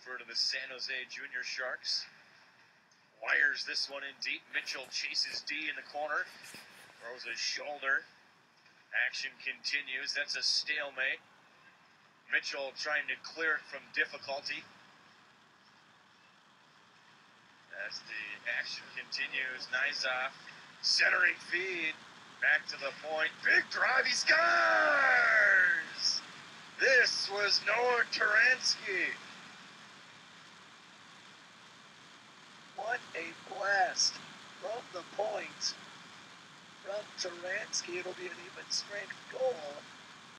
transfer to the San Jose Junior Sharks. Wires this one in deep. Mitchell chases D in the corner. Throws his shoulder. Action continues. That's a stalemate. Mitchell trying to clear it from difficulty. As the action continues, Nizov centering feed. Back to the point. Big drive. He scores! This was Noah Turanski. What a blast from the point from Turanski. It'll be an even strength goal.